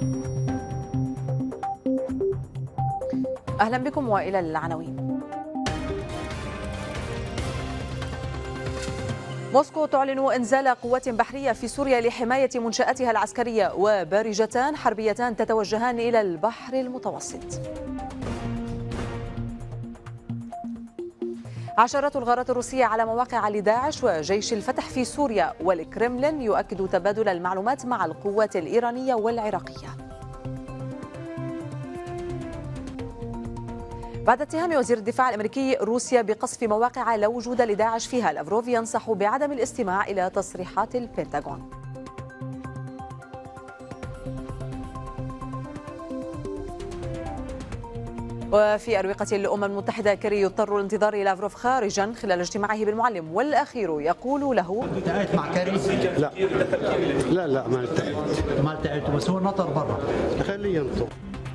أهلا بكم وإلى العناوين. موسكو تعلن إنزال قوات بحرية في سوريا لحماية منشآتها العسكرية، وبارجتان حربيتان تتوجهان إلى البحر المتوسط. عشرات الغارات الروسية على مواقع لداعش وجيش الفتح في سوريا، والكرملين يؤكد تبادل المعلومات مع القوات الإيرانية والعراقية. بعد اتهام وزير الدفاع الأمريكي روسيا بقصف مواقع لا وجود لداعش فيها، لافروف ينصح بعدم الاستماع إلى تصريحات البنتاغون. وفي أروقة الأمم المتحدة، كيري يضطر لانتظار لافروف خارجا خلال اجتماعه بالمعلم، والأخير يقول له: التقيت مع كيري؟ لا ما التقيت بس هو نطر برا. خليه ينطر.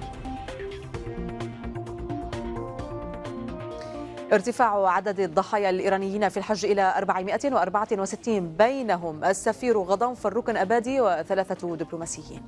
ارتفاع عدد الضحايا الإيرانيين في الحج إلى 464، بينهم السفير غضنف الركن أبادي وثلاثة دبلوماسيين.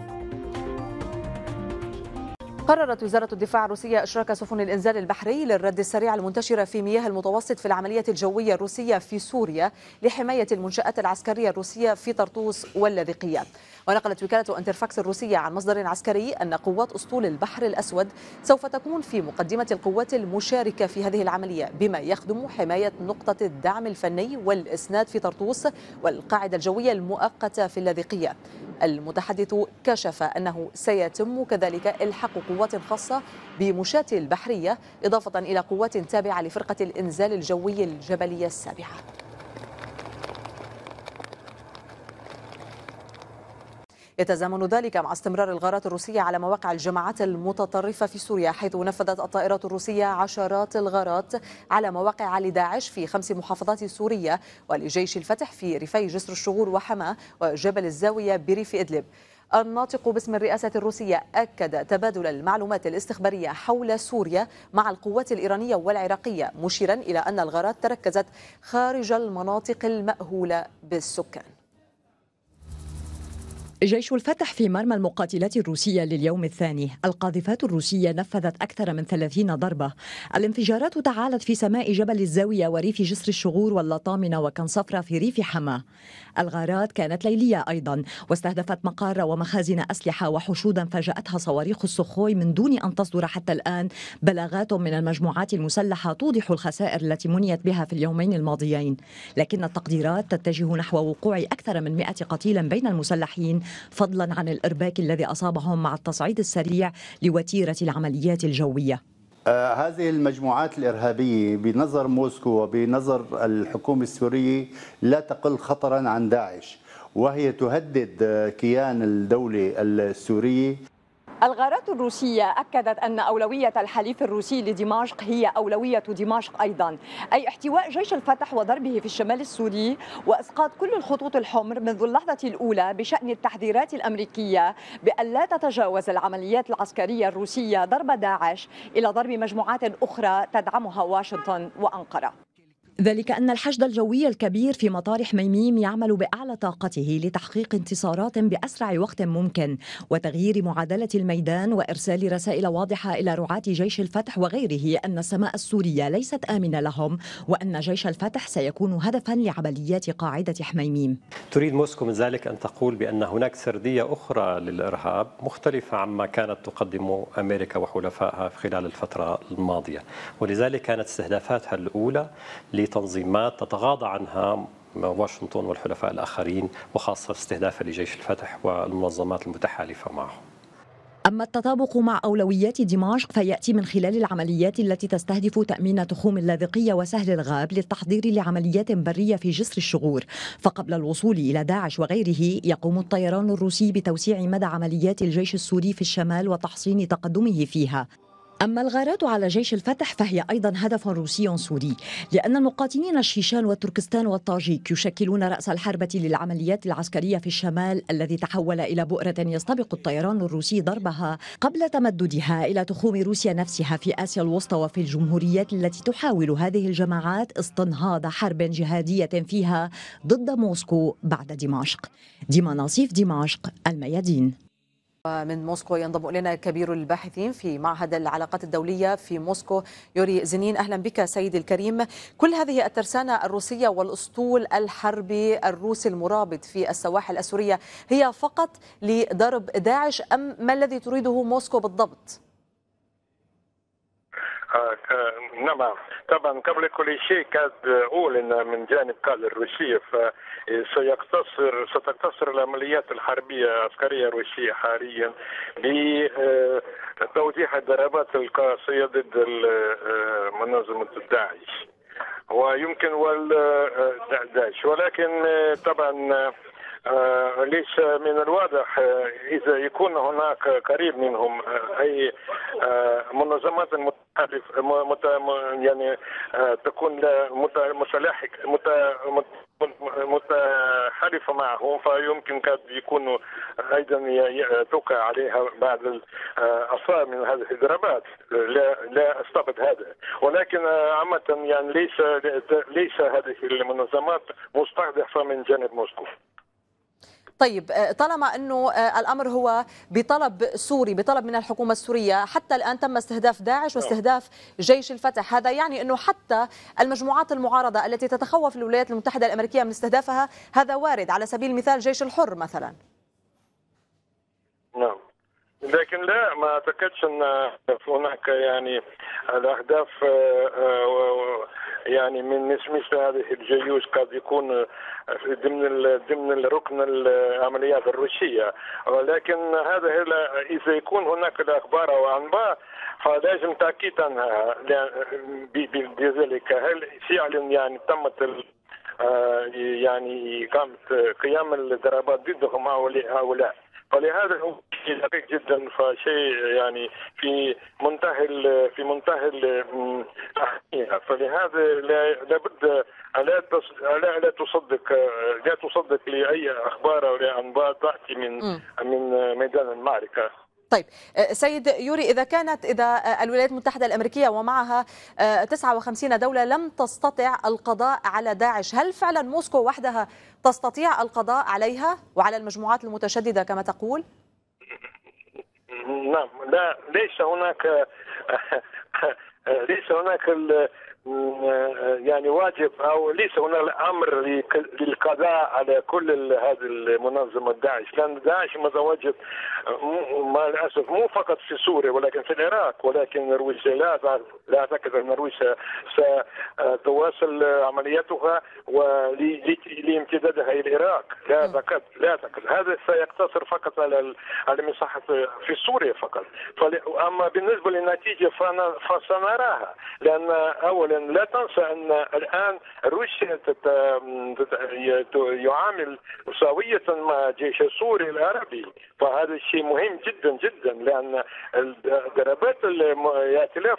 قررت وزارة الدفاع الروسية إشراك سفن الإنزال البحري للرد السريع المنتشرة في مياه المتوسط في العملية الجوية الروسية في سوريا لحماية المنشآت العسكرية الروسية في طرطوس واللاذقية. ونقلت وكالة انترفاكس الروسية عن مصدر عسكري أن قوات أسطول البحر الأسود سوف تكون في مقدمة القوات المشاركة في هذه العملية، بما يخدم حماية نقطة الدعم الفني والإسناد في طرطوس والقاعدة الجوية المؤقتة في اللاذقية. المتحدث كشف أنه سيتم كذلك إلحاق قوات خاصة بمشاة البحرية، إضافة إلى قوات تابعة لفرقة الإنزال الجوي الجبلية السابعة. يتزامن ذلك مع استمرار الغارات الروسية على مواقع الجماعات المتطرفة في سوريا، حيث نفذت الطائرات الروسية عشرات الغارات على مواقع لداعش في 5 محافظات سورية، ولجيش الفتح في ريفي جسر الشغور وحما وجبل الزاوية بريف إدلب. الناطق باسم الرئاسة الروسية أكد تبادل المعلومات الاستخبارية حول سوريا مع القوات الإيرانية والعراقية، مشيرا إلى أن الغارات تركزت خارج المناطق المأهولة بالسكان. جيش الفتح في مرمى المقاتلات الروسية لليوم الثاني. القاذفات الروسية نفذت أكثر من 30 ضربة. الانفجارات تعالت في سماء جبل الزاوية وريف جسر الشغور واللطامنة وكنصفرة في ريف حما. الغارات كانت ليلية أيضا، واستهدفت مقار ومخازن أسلحة وحشودا فاجأتها صواريخ السخوي من دون أن تصدر حتى الآن بلاغات من المجموعات المسلحة توضح الخسائر التي منيت بها في اليومين الماضيين، لكن التقديرات تتجه نحو وقوع أكثر من 100 قتيلا بين المسلحين، فضلا عن الإرباك الذي أصابهم مع التصعيد السريع لوتيرة العمليات الجوية. هذه المجموعات الإرهابية بنظر موسكو وبنظر الحكومة السورية لا تقل خطرا عن داعش، وهي تهدد كيان الدولة السورية. الغارات الروسية أكدت أن أولوية الحليف الروسي لدمشق هي أولوية دمشق أيضا، أي احتواء جيش الفتح وضربه في الشمال السوري وإسقاط كل الخطوط الحمر منذ اللحظة الأولى بشأن التحذيرات الأمريكية بأن لا تتجاوز العمليات العسكرية الروسية ضرب داعش إلى ضرب مجموعات أخرى تدعمها واشنطن وأنقرة. ذلك أن الحشد الجوي الكبير في مطار حميميم يعمل بأعلى طاقته لتحقيق انتصارات بأسرع وقت ممكن وتغيير معادلة الميدان وإرسال رسائل واضحة إلى رعاة جيش الفتح وغيره أن السماء السورية ليست آمنة لهم وأن جيش الفتح سيكون هدفا لعمليات قاعدة حميميم. تريد موسكو من ذلك أن تقول بأن هناك سردية أخرى للإرهاب مختلفة عما كانت تقدم أمريكا وحلفائها خلال الفترة الماضية، ولذلك كانت استهدافاتها الأولى لتنظيمات تتغاضى عنها واشنطن والحلفاء الآخرين، وخاصة استهدافها لجيش الفتح والمنظمات المتحالفة معه. أما التطابق مع أولويات دمشق فيأتي من خلال العمليات التي تستهدف تأمين تخوم اللاذقية وسهل الغاب للتحضير لعمليات برية في جسر الشغور، فقبل الوصول إلى داعش وغيره يقوم الطيران الروسي بتوسيع مدى عمليات الجيش السوري في الشمال وتحصين تقدمه فيها. أما الغارات على جيش الفتح فهي أيضا هدف روسي سوري، لأن المقاتلين الشيشان والتركستان والطاجيك يشكلون رأس الحربة للعمليات العسكرية في الشمال الذي تحول إلى بؤرة يستبق الطيران الروسي ضربها قبل تمددها إلى تخوم روسيا نفسها في آسيا الوسطى وفي الجمهوريات التي تحاول هذه الجماعات استنهاض حرب جهادية فيها ضد موسكو بعد دمشق. ديما ناصيف، دمشق، الميادين. من موسكو ينضم إلينا كبير الباحثين في معهد العلاقات الدولية في موسكو يوري زنين. أهلا بك سيدي الكريم. كل هذه الترسانة الروسية والأسطول الحربي الروسي المرابط في السواحل السورية هي فقط لضرب داعش أم ما الذي تريده موسكو بالضبط؟ نعم، طبعا قبل كل شيء قد أقول أن من جانب الروسية ستقتصر العمليات الحربية العسكرية الروسية حاليا بتوجيه الضربات القاسية ضد منظمة داعش ويمكن داعش، ولكن طبعا ليس من الواضح إذا يكون هناك قريب منهم أي منظمات يعني تكون متحالفة معهم، فيمكن قد يكونوا أيضا توقع عليها بعض الآثار من هذه الضربات. لا أستبعد هذا، ولكن عامة يعني ليس هذه المنظمات مستهدفة من جانب موسكو. طيب، طالما أنه الأمر هو بطلب سوري، بطلب من الحكومة السورية، حتى الآن تم استهداف داعش واستهداف جيش الفتح، هذا يعني أنه حتى المجموعات المعارضة التي تتخوف الولايات المتحدة الأمريكية من استهدافها هذا وارد، على سبيل المثال جيش الحر مثلا. نعم، لكن لا، ما أعتقدش أن هناك يعني الأهداف يعني من مثل هذه الجيوش قد يكون ضمن ركن العمليات الروسية، ولكن هذا إذا يكون هناك الأخبار أو أنباء فلازم تأكيد عنها بذلك. هل فعلا يعني تمت يعني قيام الضربات ضدهم هؤلاء؟ فلهذا هو دقيق جدا، فشيء يعني في منتهى الأهمية. فلهذا لابد لا تصدق لأي أخبار أو أنباء تأتي من ميدان المعركة. طيب سيد يوري، إذا الولايات المتحدة الأمريكية ومعها 59 دولة لم تستطع القضاء على داعش، هل فعلا موسكو وحدها تستطيع القضاء عليها وعلى المجموعات المتشددة كما تقول؟ نعم، لا، ليس هناك يعني واجب او ليس هناك امر للقضاء على كل هذه المنظمه داعش، لان داعش متواجد مع الاسف مو فقط في سوريا ولكن في العراق، ولكن روسيا لا اعتقد ان روسيا ستواصل عملياتها لامتدادها الى العراق. لا اعتقد هذا سيقتصر فقط على المساحه في سوريا فقط. اما بالنسبه للنتيجه فسنراها، لان اولا لا تنسى ان الان روسيا يعامل مساويه مع الجيش السوري العربي، فهذا الشيء مهم جدا جدا، لان ضربات الائتلاف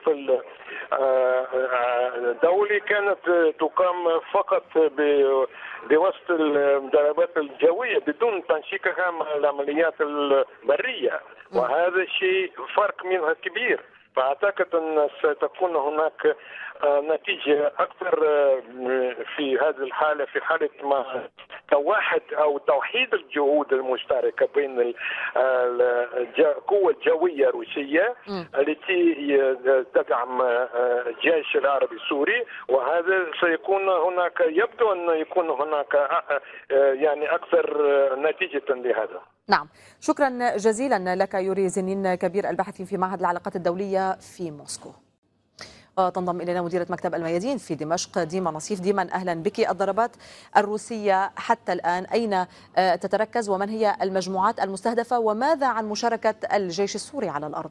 الدولي كانت تقام فقط بواسطه الضربات الجويه بدون تنسيقها مع العمليات البريه، وهذا الشيء فرق منها كبير. فأعتقد أن ستكون هناك نتيجة أكثر في هذه الحالة، في حالة ما توحد أو توحيد الجهود المشتركة بين القوة الجوية الروسية التي تدعم الجيش العربي السوري، وهذا سيكون هناك، يبدو أن يكون هناك يعني أكثر نتيجة لهذا. نعم، شكرا جزيلا لك يوري زنين كبير الباحث في معهد العلاقات الدولية في موسكو. تنضم إلينا مديرة مكتب الميادين في دمشق ديما نصيف. ديما أهلا بك. الضربات الروسية حتى الآن أين تتركز ومن هي المجموعات المستهدفة وماذا عن مشاركة الجيش السوري على الأرض؟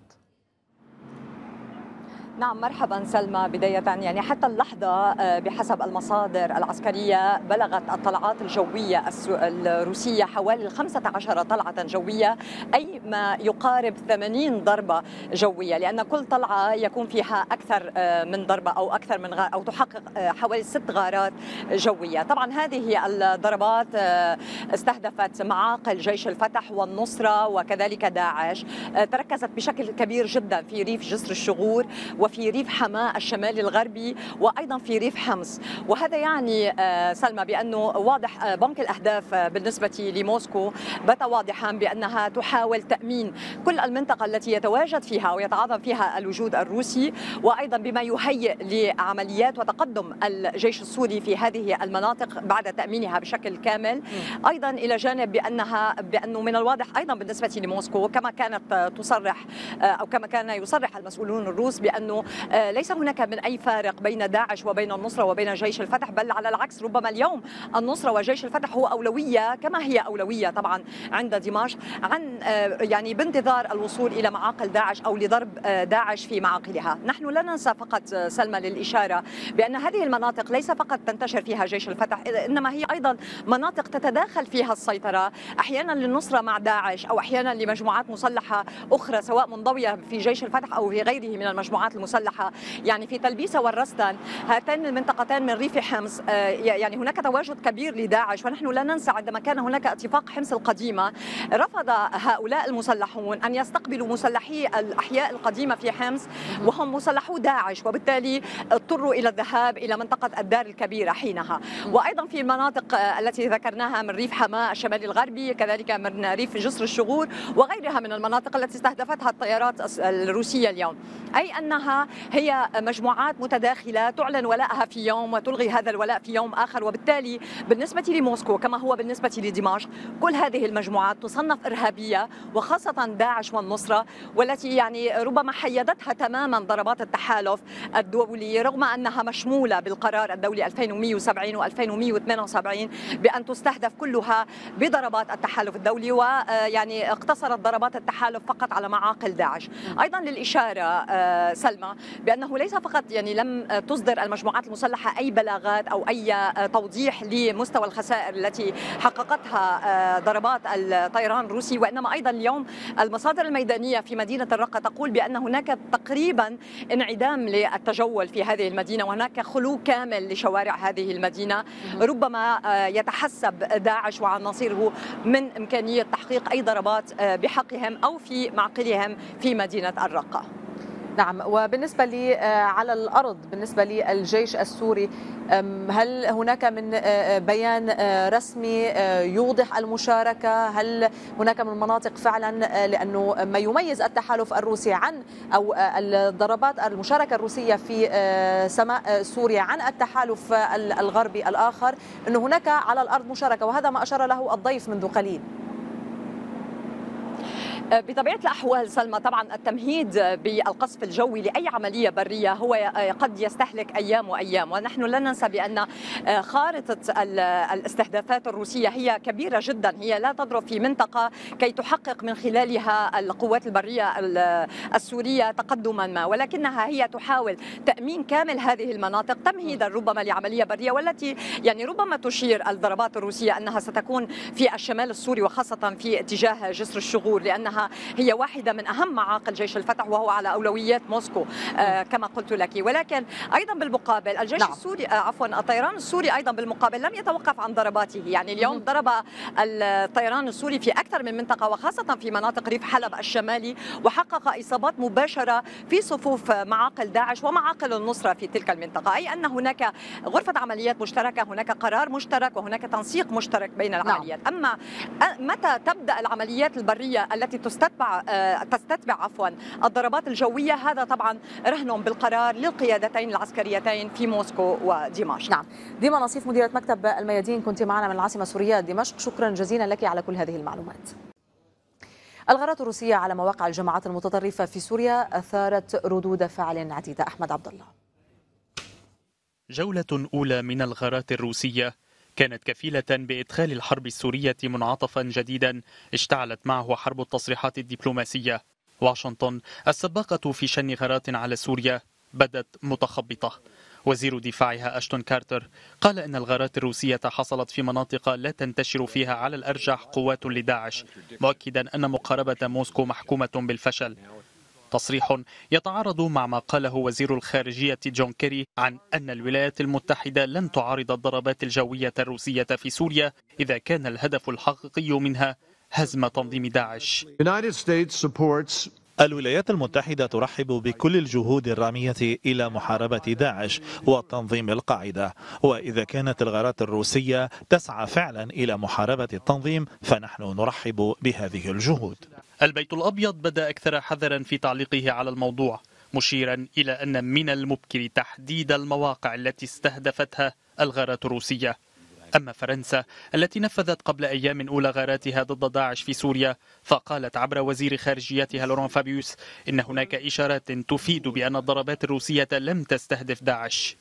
نعم، مرحبا سلمى. بداية يعني حتى اللحظة بحسب المصادر العسكرية بلغت الطلعات الجوية الروسية حوالي 15 طلعة جوية، أي ما يقارب 80 ضربة جوية، لأن كل طلعة يكون فيها أكثر من ضربة أو أكثر من غار أو تحقق حوالي 6 غارات جوية. طبعا هذه الضربات استهدفت معاقل جيش الفتح والنصرة وكذلك داعش، تركزت بشكل كبير جدا في ريف جسر الشغور وفي في ريف حماة الشمالي الغربي وأيضا في ريف حمص. وهذا يعني سلمى بأنه واضح بنك الأهداف بالنسبة لموسكو بات واضحا بأنها تحاول تأمين كل المنطقة التي يتواجد فيها ويتعاظم فيها الوجود الروسي، وأيضا بما يهيئ لعمليات وتقدم الجيش السوري في هذه المناطق بعد تأمينها بشكل كامل. أيضا إلى جانب بأنه من الواضح أيضا بالنسبة لموسكو كما كانت تصرح أو كما كان يصرح المسؤولون الروس بأنه ليس هناك من أي فارق بين داعش وبين النصرة وبين جيش الفتح، بل على العكس ربما اليوم النصرة وجيش الفتح هو أولوية كما هي أولوية طبعا عند دمشق، عن يعني بانتظار الوصول إلى معاقل داعش أو لضرب داعش في معاقلها. نحن لا ننسى فقط سلمى للإشارة بأن هذه المناطق ليس فقط تنتشر فيها جيش الفتح، إنما هي أيضا مناطق تتداخل فيها السيطرة أحيانا للنصرة مع داعش أو أحيانا لمجموعات مسلحة أخرى سواء منضوية في جيش الفتح أو في غيره من المجموعات المسلحة. يعني في تلبيسة والرستان هاتين المنطقتان من ريف حمص يعني هناك تواجد كبير لداعش. ونحن لا ننسى عندما كان هناك اتفاق حمص القديمة رفض هؤلاء المسلحون أن يستقبلوا مسلحي الأحياء القديمة في حمص وهم مسلحو داعش، وبالتالي اضطروا إلى الذهاب إلى منطقة الدار الكبيرة حينها. وأيضا في المناطق التي ذكرناها من ريف حماة الشمالي الغربي، كذلك من ريف جسر الشغور وغيرها من المناطق التي استهدفتها الطيارات الروسية اليوم، أي أنها هي مجموعات متداخلة تعلن ولاءها في يوم وتلغي هذا الولاء في يوم آخر. وبالتالي بالنسبة لموسكو كما هو بالنسبة لدمشق كل هذه المجموعات تصنف إرهابية، وخاصة داعش والنصرة، والتي يعني ربما حيدتها تماما ضربات التحالف الدولي رغم أنها مشمولة بالقرار الدولي 2170 و2178 بأن تستهدف كلها بضربات التحالف الدولي، ويعني اقتصرت ضربات التحالف فقط على معاقل داعش. أيضا للإشارة سلمى بأنه ليس فقط يعني لم تصدر المجموعات المسلحة أي بلاغات أو أي توضيح لمستوى الخسائر التي حققتها ضربات الطيران الروسي، وإنما أيضا اليوم المصادر الميدانية في مدينة الرقة تقول بأن هناك تقريبا انعدام للتجول في هذه المدينة وهناك خلو كامل لشوارع هذه المدينة. ربما يتحسب داعش وعناصره من إمكانية تحقيق أي ضربات بحقهم أو في معقلهم في مدينة الرقة. نعم. وبالنسبة لي على الأرض بالنسبة للجيش السوري، هل هناك من بيان رسمي يوضح المشاركة؟ هل هناك من مناطق فعلا، لأنه ما يميز التحالف الروسي عن أو الضربات المشاركة الروسية في سماء سوريا عن التحالف الغربي الآخر أنه هناك على الأرض مشاركة، وهذا ما أشار له الضيف منذ قليل. بطبيعة الأحوال سلمى طبعا التمهيد بالقصف الجوي لأي عملية برية هو قد يستهلك أيام وأيام، ونحن لا ننسى بأن خارطة الاستهدافات الروسية هي كبيرة جدا، هي لا تضرب في منطقة كي تحقق من خلالها القوات البرية السورية تقدما ما، ولكنها هي تحاول تأمين كامل هذه المناطق تمهيدا ربما لعملية برية، والتي يعني ربما تشير الضربات الروسية أنها ستكون في الشمال السوري وخاصة في اتجاه جسر الشغور، لأنها هي واحدة من أهم معاقل جيش الفتح وهو على أولويات موسكو كما قلت لك. ولكن أيضا بالمقابل الجيش السوري الطيران السوري أيضا بالمقابل لم يتوقف عن ضرباته. يعني اليوم ضرب الطيران السوري في أكثر من منطقة وخاصة في مناطق ريف حلب الشمالي، وحقق إصابات مباشرة في صفوف معاقل داعش ومعاقل النصرة في تلك المنطقة، أي أن هناك غرفة عمليات مشتركة، هناك قرار مشترك وهناك تنسيق مشترك بين العمليات. أما متى تبدأ العمليات البرية التي تستتبع الضربات الجوية، هذا طبعا رهن بالقرار للقيادتين العسكريتين في موسكو ودمشق. نعم. ديما نصيف مديرة مكتب الميادين كنت معنا من العاصمة السورية دمشق، شكرا جزيلا لك على كل هذه المعلومات. الغارات الروسية على مواقع الجماعات المتطرفة في سوريا أثارت ردود فعل عديدة. أحمد عبد الله. جولة أولى من الغارات الروسية كانت كفيلة بإدخال الحرب السورية منعطفا جديدا اشتعلت معه حرب التصريحات الدبلوماسية. واشنطن السباقة في شن غارات على سوريا بدت متخبطة. وزير دفاعها أشتون كارتر قال إن الغارات الروسية حصلت في مناطق لا تنتشر فيها على الأرجح قوات لداعش، مؤكدا أن مقاربة موسكو محكومة بالفشل. تصريح يتعارض مع ما قاله وزير الخارجية جون كيري عن أن الولايات المتحدة لن تعارض الضربات الجوية الروسية في سوريا إذا كان الهدف الحقيقي منها هزم تنظيم داعش. الولايات المتحدة ترحب بكل الجهود الرامية إلى محاربة داعش وتنظيم القاعدة، وإذا كانت الغارات الروسية تسعى فعلا إلى محاربة التنظيم فنحن نرحب بهذه الجهود. البيت الأبيض بدأ أكثر حذرا في تعليقه على الموضوع، مشيرا إلى أن من المبكر تحديد المواقع التي استهدفتها الغارات الروسية. أما فرنسا التي نفذت قبل أيام أولى غاراتها ضد داعش في سوريا فقالت عبر وزير خارجيتها لوران فابيوس إن هناك إشارات تفيد بأن الضربات الروسية لم تستهدف داعش.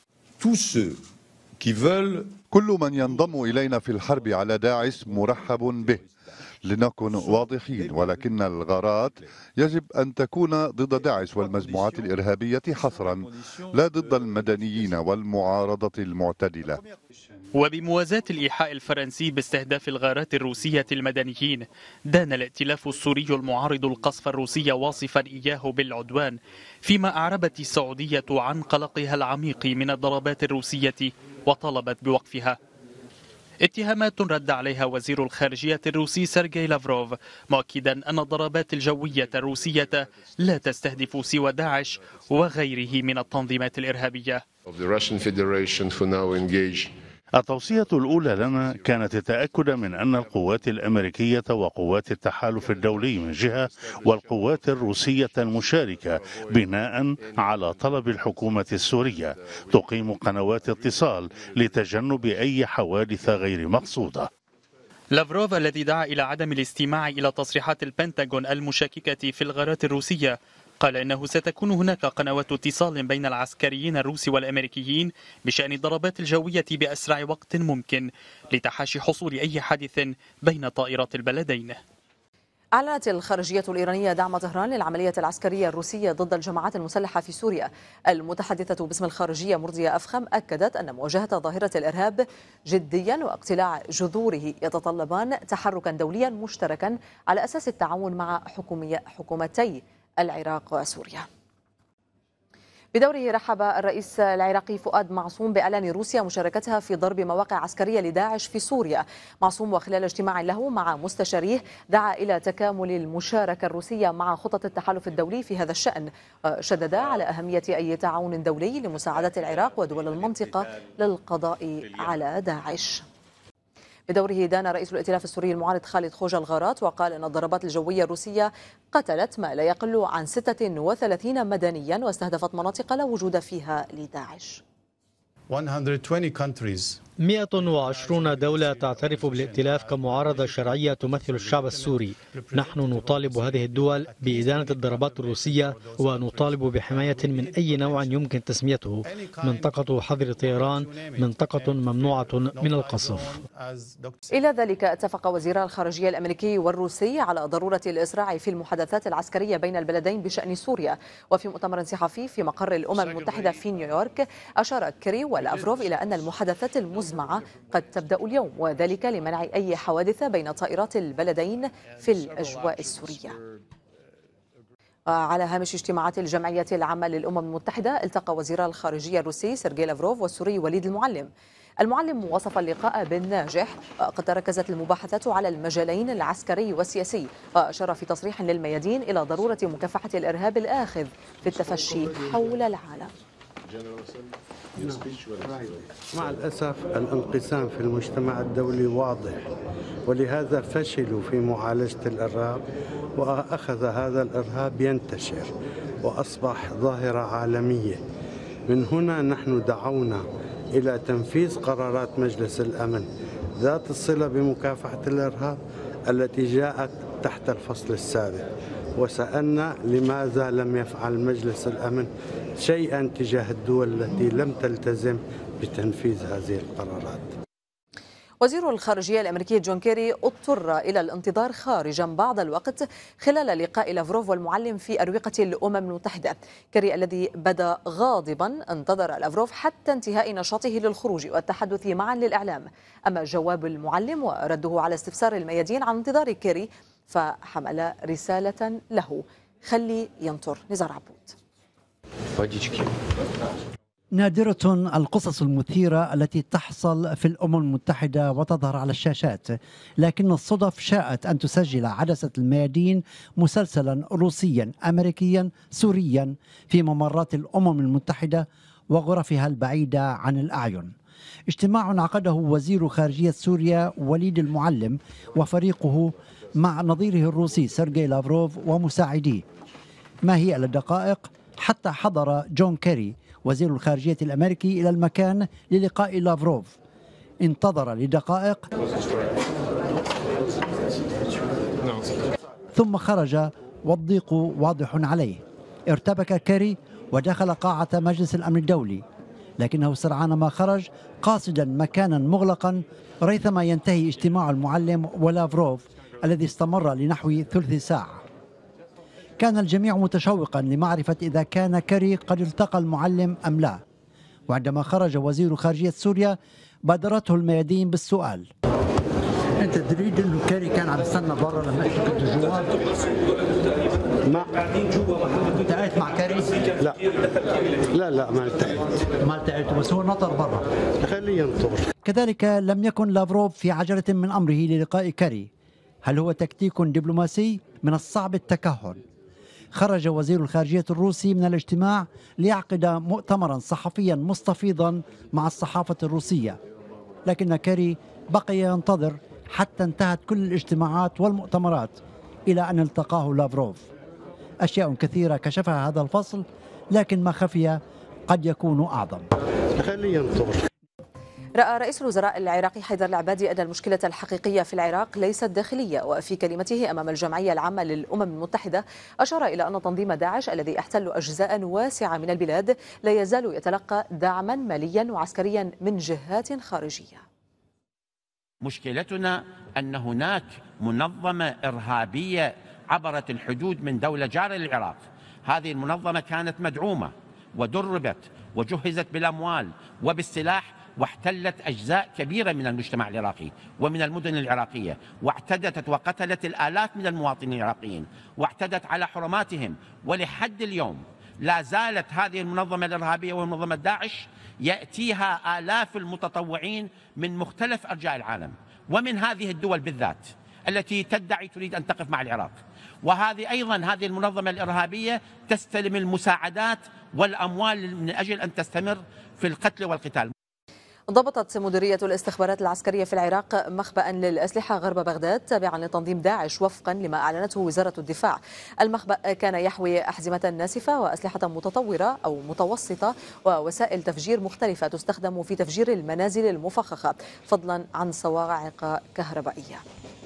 كل من ينضم إلينا في الحرب على داعش مرحب به، لنكن واضحين، ولكن الغارات يجب أن تكون ضد داعش والمجموعات الإرهابية حصرا، لا ضد المدنيين والمعارضة المعتدلة. وبموازاة الإيحاء الفرنسي باستهداف الغارات الروسية المدنيين، دان الائتلاف السوري المعارض القصف الروسي واصفا إياه بالعدوان، فيما أعربت السعودية عن قلقها العميق من الضربات الروسية وطلبت بوقفها. اتهامات رد عليها وزير الخارجية الروسي سيرجي لافروف، مؤكدا أن الضربات الجوية الروسية لا تستهدف سوى داعش وغيره من التنظيمات الإرهابية. التوصية الأولى لنا كانت التأكد من أن القوات الأمريكية وقوات التحالف الدولي من جهة والقوات الروسية المشاركة بناء على طلب الحكومة السورية تقيم قنوات اتصال لتجنب أي حوادث غير مقصودة. لافروف الذي دعا إلى عدم الاستماع إلى تصريحات البنتاغون المشككة في الغارات الروسية قال إنه ستكون هناك قنوات اتصال بين العسكريين الروس والأمريكيين بشأن الضربات الجوية بأسرع وقت ممكن لتحاشي حصول أي حادث بين طائرات البلدين. أعلنت الخارجية الإيرانية دعم طهران للعملية العسكرية الروسية ضد الجماعات المسلحة في سوريا. المتحدثة باسم الخارجية مرضية أفخم أكدت أن مواجهة ظاهرة الإرهاب جديا واقتلاع جذوره يتطلبان تحركا دوليا مشتركا على أساس التعاون مع حكومتي العراق وسوريا. بدوره رحب الرئيس العراقي فؤاد معصوم بإعلان روسيا مشاركتها في ضرب مواقع عسكرية لداعش في سوريا. معصوم وخلال اجتماع له مع مستشاريه دعا إلى تكامل المشاركة الروسية مع خطط التحالف الدولي في هذا الشأن، شدد على أهمية أي تعاون دولي لمساعدة العراق ودول المنطقة للقضاء على داعش. بدوره دان رئيس الائتلاف السوري المعارض خالد خوجة الغارات وقال أن الضربات الجوية الروسية قتلت ما لا يقل عن 36 مدنيا واستهدفت مناطق لا وجود فيها لداعش. 120 دولة تعترف بالائتلاف كمعارضة شرعية تمثل الشعب السوري. نحن نطالب هذه الدول بإدانة الضربات الروسية ونطالب بحماية من أي نوع يمكن تسميته منطقة حظر طيران، منطقة ممنوعة من القصف. إلى ذلك اتفق وزيرا الخارجية الأمريكي والروسي على ضرورة الإسراع في المحادثات العسكرية بين البلدين بشأن سوريا. وفي مؤتمر صحفي في مقر الأمم المتحدة في نيويورك أشار كيري ولافروف إلى أن المحادثات المزمعة قد تبدأ اليوم، وذلك لمنع أي حوادث بين طائرات البلدين في الأجواء السورية. على هامش اجتماعات الجمعية العامة للأمم المتحدة التقى وزير الخارجية الروسي سيرجي لافروف والسوري وليد المعلم. المعلم وصف اللقاء بالناجح وقد تركزت المباحثات على المجالين العسكري والسياسي، وأشار في تصريح للميادين إلى ضرورة مكافحة الإرهاب الآخذ في التفشي حول العالم. مع الأسف الانقسام في المجتمع الدولي واضح، ولهذا فشلوا في معالجة الإرهاب، وأخذ هذا الإرهاب ينتشر وأصبح ظاهرة عالمية. من هنا نحن دعونا إلى تنفيذ قرارات مجلس الأمن ذات الصلة بمكافحة الإرهاب التي جاءت تحت الفصل السابع، وسألنا لماذا لم يفعل مجلس الأمن شيئا تجاه الدول التي لم تلتزم بتنفيذ هذه القرارات. وزير الخارجية الأمريكي جون كيري اضطر إلى الانتظار خارجا بعض الوقت خلال لقاء لافروف والمعلم في أروقة الأمم المتحدة. كيري الذي بدا غاضبا انتظر لافروف حتى انتهاء نشاطه للخروج والتحدث معا للإعلام. أما جواب المعلم ورده على استفسار الميادين عن انتظار كيري فحمل رسالة له: خلي ينطر. نزار عبود. نادرة القصص المثيرة التي تحصل في الأمم المتحدة وتظهر على الشاشات، لكن الصدف شاءت أن تسجل عدسة الميادين مسلسلا روسيا أمريكيا سوريا في ممرات الأمم المتحدة وغرفها البعيدة عن الأعين. اجتماع عقده وزير خارجية سوريا وليد المعلم وفريقه مع نظيره الروسي سيرجي لافروف ومساعديه. ما هي إلا دقائق حتى حضر جون كيري وزير الخارجية الأمريكي إلى المكان للقاء لافروف. انتظر لدقائق ثم خرج والضيق واضح عليه. ارتبك كيري ودخل قاعة مجلس الأمن الدولي، لكنه سرعان ما خرج قاصدا مكانا مغلقا ريثما ينتهي اجتماع المعلم ولافروف الذي استمر لنحو ثلث ساعة. كان الجميع متشوقا لمعرفة إذا كان كيري قد التقى المعلم أم لا، وعندما خرج وزير خارجية سوريا بادرته الميادين بالسؤال: أنت تريد أنه كيري كان عم يستنى برا لما أنت كنت جوا؟ التقيت مع كيري؟ لا ما التقيت بس هو نطر برا. خليه ينطر. كذلك لم يكن لافروف في عجلة من أمره للقاء كيري. هل هو تكتيك دبلوماسي؟ من الصعب التكهن. خرج وزير الخارجية الروسي من الاجتماع ليعقد مؤتمرا صحفيا مستفيضا مع الصحافة الروسية، لكن كيري بقي ينتظر حتى انتهت كل الاجتماعات والمؤتمرات إلى أن التقاه لافروف. أشياء كثيرة كشفها هذا الفصل، لكن ما خفي قد يكون أعظم. خليه ينطر. رأى رئيس الوزراء العراقي حيدر العبادي أن المشكلة الحقيقية في العراق ليست داخلية، وفي كلمته أمام الجمعية العامة للأمم المتحدة أشار إلى أن تنظيم داعش الذي احتل أجزاء واسعة من البلاد لا يزال يتلقى دعما ماليا وعسكريا من جهات خارجية. مشكلتنا أن هناك منظمة إرهابية عبرت الحدود من دولة جارة للعراق. هذه المنظمة كانت مدعومة ودربت وجهزت بالأموال وبالسلاح، واحتلت أجزاء كبيرة من المجتمع العراقي ومن المدن العراقية، واعتدت وقتلت الآلاف من المواطنين العراقيين، واعتدت على حرماتهم. ولحد اليوم لا زالت هذه المنظمة الإرهابية ومنظمة داعش يأتيها آلاف المتطوعين من مختلف أرجاء العالم ومن هذه الدول بالذات التي تدعي تريد أن تقف مع العراق. وهذه أيضا هذه المنظمة الإرهابية تستلم المساعدات والأموال من أجل أن تستمر في القتل والقتال. ضبطت مديرية الاستخبارات العسكرية في العراق مخبأ للأسلحة غرب بغداد تابعا لتنظيم داعش وفقا لما أعلنته وزارة الدفاع. المخبأ كان يحوي أحزمة ناسفة وأسلحة متطورة أو متوسطة ووسائل تفجير مختلفة تستخدم في تفجير المنازل المفخخة، فضلا عن صواعق كهربائية.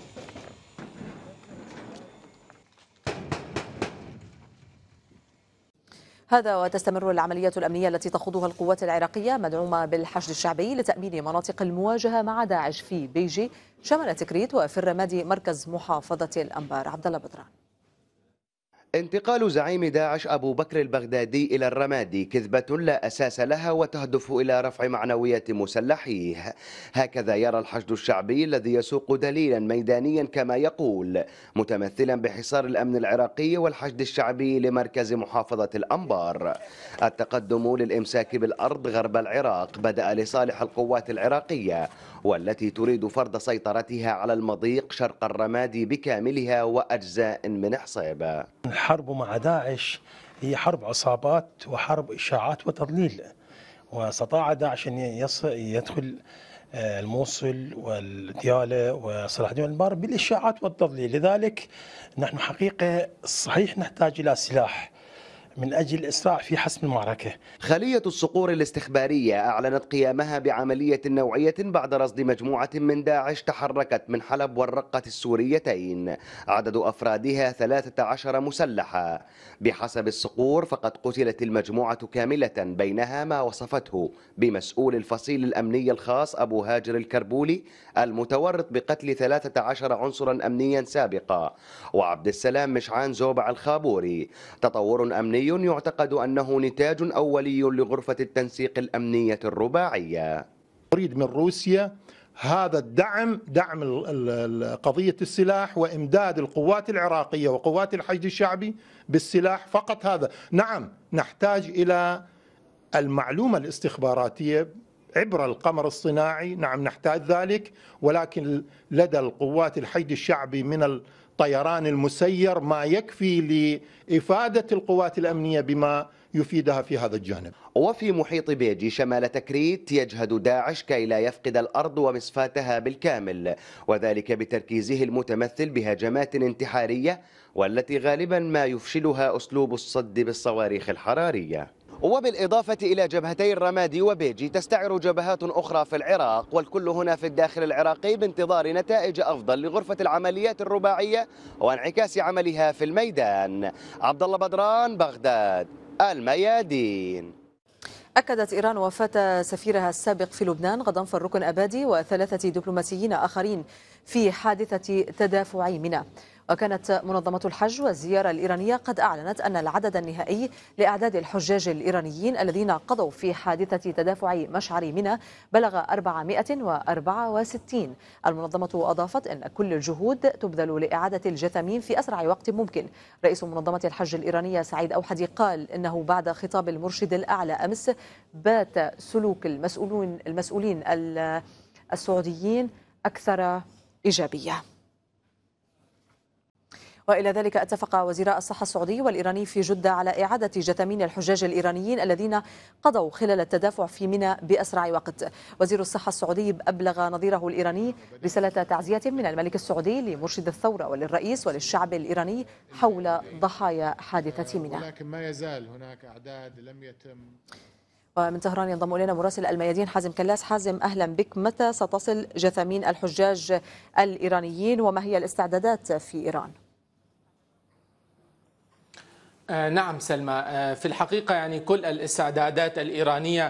هذا وتستمر العملية الأمنية التي تخوضها القوات العراقية مدعومة بالحشد الشعبي لتأمين مناطق المواجهة مع داعش في بيجي شمال تكريت وفي الرمادي مركز محافظة الأنبار. عبد الله بدران. انتقال زعيم داعش أبو بكر البغدادي إلى الرمادي كذبة لا أساس لها وتهدف إلى رفع معنوية مسلحيه. هكذا يرى الحشد الشعبي الذي يسوق دليلا ميدانيا كما يقول، متمثلا بحصار الأمن العراقي والحشد الشعبي لمركز محافظة الأنبار. التقدم للإمساك بالأرض غرب العراق بدأ لصالح القوات العراقية والتي تريد فرض سيطرتها على المضيق شرق الرمادي بكاملها وأجزاء من حصيبة. الحرب مع داعش هي حرب عصابات وحرب إشاعات وتضليل، واستطاع داعش أن يدخل الموصل والديالى وصلاح الدين الأنبار بالإشاعات والتضليل. لذلك نحن حقيقة صحيح نحتاج إلى سلاح من أجل الإسراع في حسم المعركة. خلية الصقور الاستخبارية أعلنت قيامها بعملية نوعية بعد رصد مجموعة من داعش تحركت من حلب والرقة السوريتين، عدد أفرادها 13 مسلحة. بحسب الصقور فقد قتلت المجموعة كاملة، بينها ما وصفته بمسؤول الفصيل الأمني الخاص أبو هاجر الكربولي المتورط بقتل 13 عنصرا أمنيا سابقا، وعبد السلام مشعان زوبع الخابوري. تطور أمني يعتقد أنه نتاج أولي لغرفة التنسيق الأمنية الرباعية. نريد من روسيا هذا الدعم، دعم قضية السلاح وإمداد القوات العراقية وقوات الحشد الشعبي بالسلاح فقط. هذا نعم نحتاج إلى المعلومة الاستخباراتية عبر القمر الصناعي، نعم نحتاج ذلك، ولكن لدى القوات الحشد الشعبي من الطيران المسير ما يكفي لإفادة القوات الأمنية بما يفيدها في هذا الجانب. وفي محيط بيجي شمال تكريت يجهد داعش كي لا يفقد الأرض ومصفاتها بالكامل، وذلك بتركيزه المتمثل بهجمات انتحارية والتي غالبا ما يفشلها أسلوب الصد بالصواريخ الحرارية. وبالإضافة إلى جبهتي الرمادي وبيجي تستعر جبهات أخرى في العراق، والكل هنا في الداخل العراقي بانتظار نتائج أفضل لغرفة العمليات الرباعية وانعكاس عملها في الميدان. عبد الله بدران، بغداد، الميادين. أكدت إيران وفاة سفيرها السابق في لبنان غضنفر ركن أبادي وثلاثة دبلوماسيين آخرين في حادثة تدافع منى. وكانت منظمة الحج والزيارة الإيرانية قد أعلنت أن العدد النهائي لأعداد الحجاج الإيرانيين الذين قضوا في حادثة تدافع مشعر منى بلغ 464. المنظمة أضافت أن كل الجهود تبذل لإعادة الجثامين في أسرع وقت ممكن. رئيس منظمة الحج الإيرانية سعيد أوحدي قال إنه بعد خطاب المرشد الأعلى أمس بات سلوك المسؤولين السعوديين أكثر إيجابية. وإلى ذلك اتفق وزيراء الصحة السعودي والإيراني في جدة على إعادة جثامين الحجاج الإيرانيين الذين قضوا خلال التدافع في منى بأسرع وقت. وزير الصحة السعودي أبلغ نظيره الإيراني رسالة تعزية من الملك السعودي لمرشد الثورة وللرئيس وللشعب الإيراني حول ضحايا حادثة منى. ولكن ما يزال هناك أعداد لم يتم. ومن طهران ينضم إلينا مراسل الميادين حازم كلاس. حازم، أهلا بك. متى ستصل جثامين الحجاج الإيرانيين وما هي الاستعدادات في إيران؟ نعم سلمى، في الحقيقة يعني كل الاستعدادات الإيرانية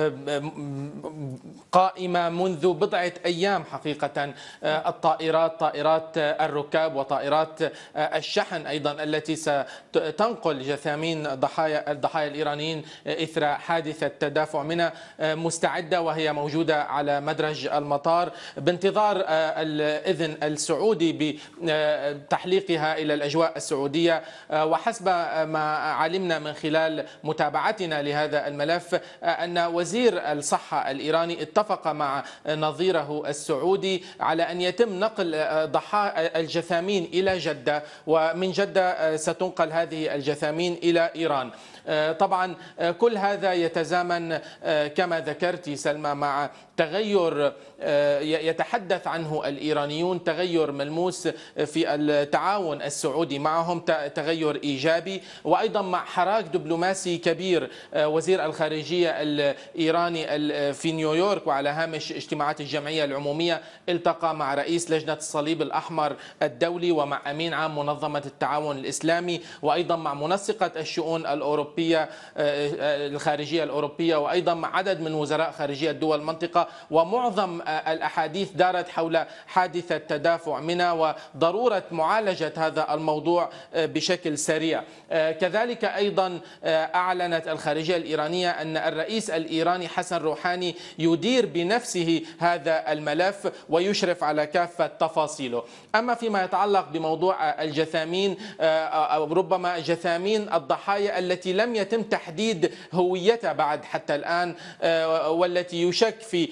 قائمة منذ بضعة أيام حقيقة. الطائرات، طائرات الركاب وطائرات الشحن أيضا التي ستنقل جثامين الضحايا الإيرانيين إثر حادثة تدافع منى مستعدة، وهي موجودة على مدرج المطار بانتظار الإذن السعودي بتحليقها إلى الأجواء السعودية. وحسب ما علمنا من خلال متابعتنا لهذا الملف أن وزير الصحة الإيراني اتفق مع نظيره السعودي على أن يتم نقل ضحايا الجثامين إلى جدة، ومن جدة ستنقل هذه الجثامين إلى إيران. طبعا كل هذا يتزامن كما ذكرت سلمى مع تغير يتحدث عنه الإيرانيون، تغير ملموس في التعاون السعودي معهم، تغير إيجابي، وأيضا مع حراك دبلوماسي كبير. وزير الخارجية الإيراني في نيويورك وعلى هامش اجتماعات الجمعية العمومية التقى مع رئيس لجنة الصليب الأحمر الدولي ومع أمين عام منظمة التعاون الإسلامي، وأيضا مع منسقة الشؤون الأوروبية الخارجية الأوروبية، وأيضا مع عدد من وزراء خارجية دول المنطقة. ومعظم الأحاديث دارت حول حادثة تدافع منى وضرورة معالجة هذا الموضوع بشكل سريع. كذلك أيضا أعلنت الخارجية الإيرانية أن الرئيس الإيراني حسن روحاني يدير بنفسه هذا الملف ويشرف على كافة تفاصيله. أما فيما يتعلق بموضوع الجثامين أو ربما جثامين الضحايا التي لم يتم تحديد هويتها بعد حتى الآن، والتي يشك في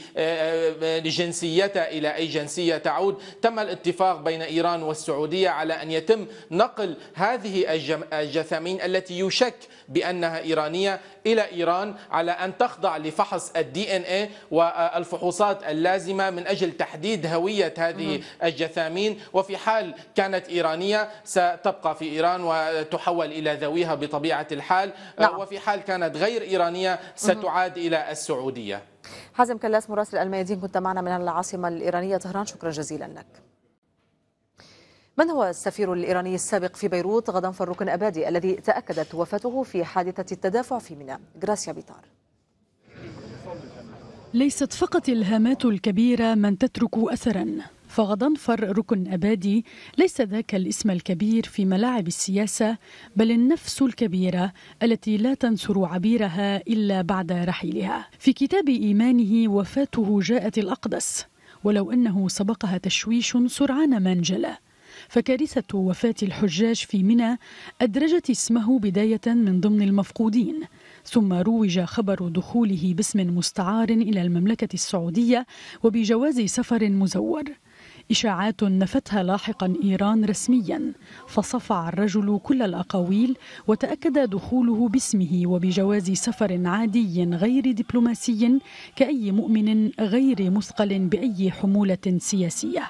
جنسيتها إلى أي جنسية تعود، تم الاتفاق بين إيران والسعودية على أن يتم نقل هذه الجثامين التي يشك بأنها إيرانية إلى إيران على أن تخضع لفحص الDNA والفحوصات اللازمة من أجل تحديد هوية هذه الجثامين. وفي حال كانت إيرانية ستبقى في إيران وتحول إلى ذويها بطبيعة الحال، وفي حال كانت غير إيرانية ستعاد إلى السعودية. حازم كلاس مراسل الميادين كنت معنا من العاصمة الإيرانية طهران، شكرا جزيلا لك. من هو السفير الإيراني السابق في بيروت غضنفر ركن أبادي الذي تأكدت وفاته في حادثة التدافع في منى؟ غراسيا بيطار. ليست فقط الهامات الكبيرة من تترك أثرا، فغضنفر ركن أبادي ليس ذاك الاسم الكبير في ملاعب السياسة، بل النفس الكبيرة التي لا تنثر عبيرها إلا بعد رحيلها. في كتاب إيمانه وفاته جاءت الأقدس، ولو أنه سبقها تشويش سرعان ما انجلى. فكارثة وفاة الحجاج في منى أدرجت اسمه بداية من ضمن المفقودين، ثم روج خبر دخوله باسم مستعار إلى المملكة السعودية وبجواز سفر مزور. إشاعات نفتها لاحقا إيران رسميا، فصفع الرجل كل الأقاويل وتأكد دخوله باسمه وبجواز سفر عادي غير دبلوماسي كأي مؤمن غير مثقل بأي حمولة سياسية.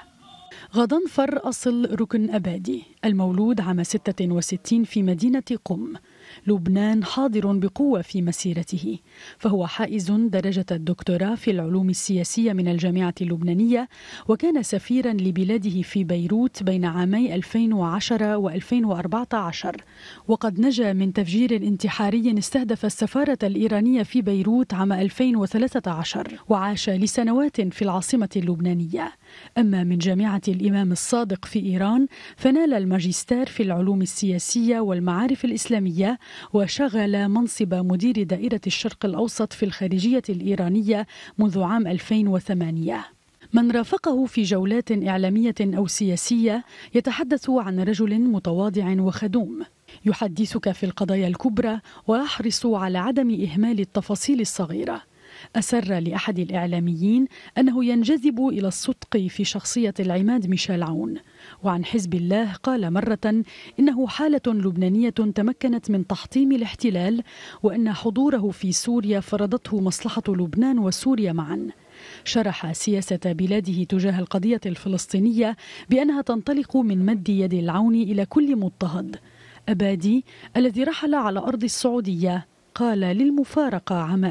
غضنفر أصل ركن أبادي، المولود عام 66 في مدينة قم، لبنان حاضر بقوة في مسيرته، فهو حائز درجة الدكتوراه في العلوم السياسية من الجامعة اللبنانية، وكان سفيرا لبلاده في بيروت بين عامي 2010 و2014، وقد نجا من تفجير انتحاري استهدف السفارة الإيرانية في بيروت عام 2013، وعاش لسنوات في العاصمة اللبنانية. أما من جامعة الإمام الصادق في إيران فنال الماجستير في العلوم السياسية والمعارف الإسلامية، وشغل منصب مدير دائرة الشرق الأوسط في الخارجية الإيرانية منذ عام 2008. من رافقه في جولات إعلامية أو سياسية يتحدث عن رجل متواضع وخدوم، يحدثك في القضايا الكبرى ويحرص على عدم إهمال التفاصيل الصغيرة. أسر لأحد الإعلاميين أنه ينجذب إلى الصدق في شخصية العماد ميشيل عون. وعن حزب الله قال مرة إنه حالة لبنانية تمكنت من تحطيم الاحتلال، وأن حضوره في سوريا فرضته مصلحة لبنان وسوريا معا. شرح سياسة بلاده تجاه القضية الفلسطينية بأنها تنطلق من مد يد العون إلى كل مضطهد. أبادي الذي رحل على أرض السعودية قال للمفارقة عام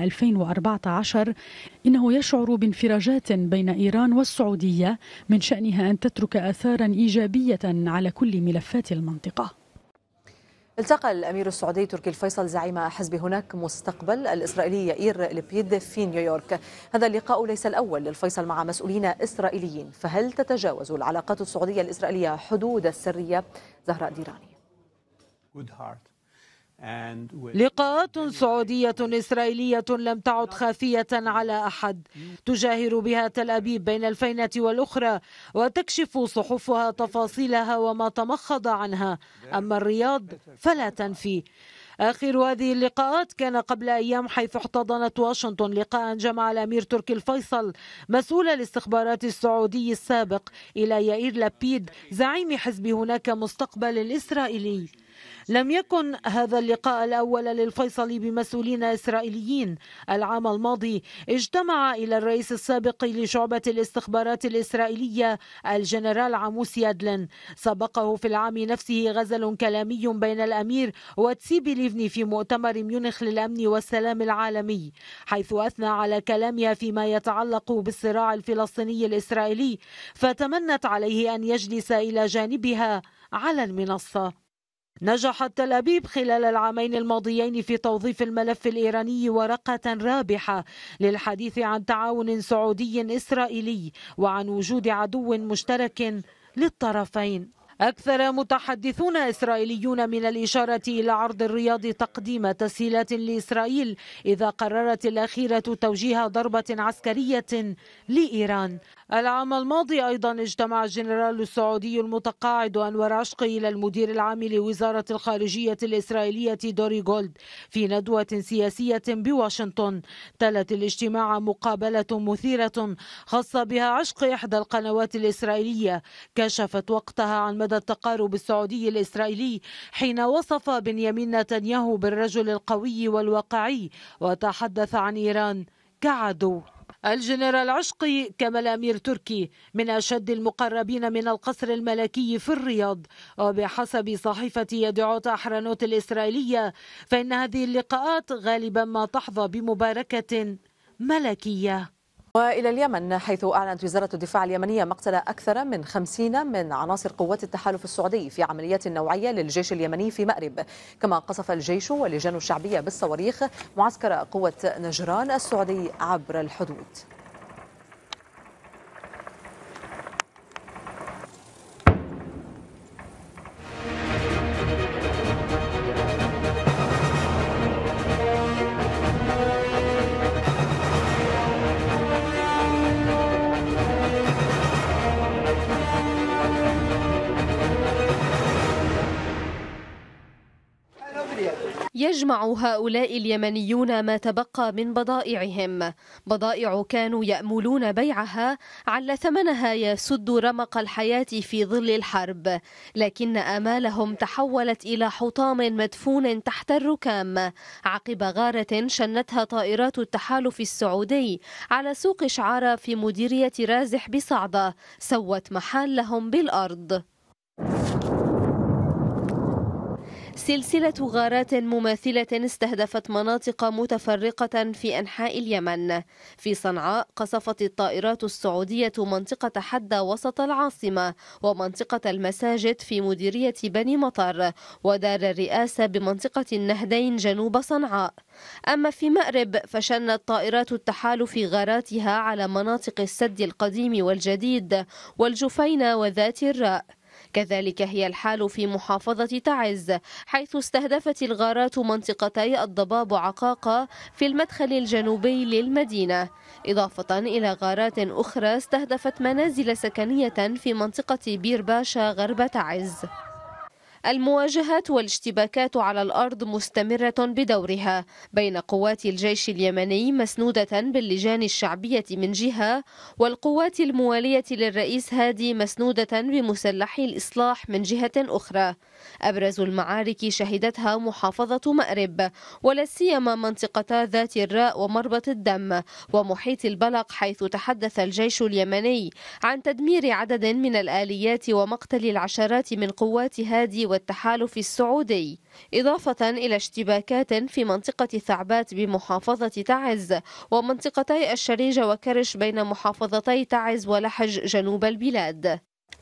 2014 إنه يشعر بانفراجات بين إيران والسعودية من شأنها أن تترك آثارا إيجابية على كل ملفات المنطقة. التقى الأمير السعودي تركي الفيصل زعيم حزب هناك مستقبل الإسرائيلي يائير لبيد في نيويورك. هذا اللقاء ليس الأول للفيصل مع مسؤولين إسرائيليين، فهل تتجاوز العلاقات السعودية الإسرائيلية حدود السرية؟ زهراء ديراني. لقاءات سعودية إسرائيلية لم تعد خافية على أحد، تجاهر بها تل أبيب بين الفينة والأخرى وتكشف صحفها تفاصيلها وما تمخض عنها، أما الرياض فلا تنفي. آخر هذه اللقاءات كان قبل أيام، حيث احتضنت واشنطن لقاء جمع الأمير تركي الفيصل مسؤول الاستخبارات السعودي السابق إلى يائير لبيد زعيم حزب هناك مستقبل الإسرائيلي. لم يكن هذا اللقاء الأول للفيصل بمسؤولين إسرائيليين. العام الماضي اجتمع إلى الرئيس السابق لشعبة الاستخبارات الإسرائيلية الجنرال عموس يادلن. سبقه في العام نفسه غزل كلامي بين الأمير وتسيبي ليفني في مؤتمر ميونخ للأمن والسلام العالمي، حيث أثنى على كلامها فيما يتعلق بالصراع الفلسطيني الإسرائيلي، فتمنت عليه أن يجلس إلى جانبها على المنصة. نجحت تل أبيب خلال العامين الماضيين في توظيف الملف الإيراني ورقة رابحة للحديث عن تعاون سعودي إسرائيلي وعن وجود عدو مشترك للطرفين. أكثر متحدثون إسرائيليون من الإشارة إلى عرض الرياض تقديم تسهيلات لإسرائيل إذا قررت الأخيرة توجيه ضربة عسكرية لإيران. العام الماضي أيضا اجتمع الجنرال السعودي المتقاعد أنور عشقي إلى المدير العام لوزارة الخارجية الإسرائيلية دوري جولد في ندوة سياسية بواشنطن. تلت الاجتماع مقابلة مثيرة خاصة بها عشقي إحدى القنوات الإسرائيلية، كشفت وقتها عن مدى التقارب السعودي الإسرائيلي حين وصف بنيامين نتنياهو بالرجل القوي والواقعي وتحدث عن إيران كعدو. الجنرال عشقي كما الأمير تركي من أشد المقربين من القصر الملكي في الرياض، وبحسب صحيفة يدعوت أحرنوت الإسرائيلية فإن هذه اللقاءات غالبا ما تحظى بمباركة ملكية. وإلى اليمن، حيث أعلنت وزارة الدفاع اليمنية مقتل أكثر من 50 من عناصر قوات التحالف السعودي في عمليات نوعية للجيش اليمني في مأرب. كما قصف الجيش واللجان الشعبية بالصواريخ معسكر قوة نجران السعودي عبر الحدود. يجمع هؤلاء اليمنيون ما تبقى من بضائعهم، بضائع كانوا يأملون بيعها على ثمنها يسد رمق الحياة في ظل الحرب، لكن آمالهم تحولت إلى حطام مدفون تحت الركام عقب غارة شنتها طائرات التحالف السعودي على سوق شعارة في مديرية رازح بصعدة، سوت محلهم بالأرض. سلسلة غارات مماثلة استهدفت مناطق متفرقة في أنحاء اليمن. في صنعاء قصفت الطائرات السعودية منطقة حدة وسط العاصمة، ومنطقة المساجد في مديرية بني مطر، ودار الرئاسة بمنطقة النهدين جنوب صنعاء. أما في مأرب فشنت طائرات التحالف غاراتها على مناطق السد القديم والجديد والجفينة وذات الراء. كذلك هي الحال في محافظة تعز، حيث استهدفت الغارات منطقتي الضباب وعقاقة في المدخل الجنوبي للمدينة، إضافة إلى غارات أخرى استهدفت منازل سكنية في منطقة بير باشا غرب تعز. المواجهات والاشتباكات على الأرض مستمرة بدورها بين قوات الجيش اليمني مسنودة باللجان الشعبية من جهة، والقوات الموالية للرئيس هادي مسنودة بمسلحي الإصلاح من جهة أخرى. أبرز المعارك شهدتها محافظة مأرب، ولا سيما منطقتا ذات الراء ومربط الدم ومحيط البلق، حيث تحدث الجيش اليمني عن تدمير عدد من الآليات ومقتل العشرات من قوات هادي والتحالف السعودي، إضافة إلى اشتباكات في منطقة ثعبات بمحافظة تعز ومنطقتي الشريجة وكرش بين محافظتي تعز ولحج جنوب البلاد.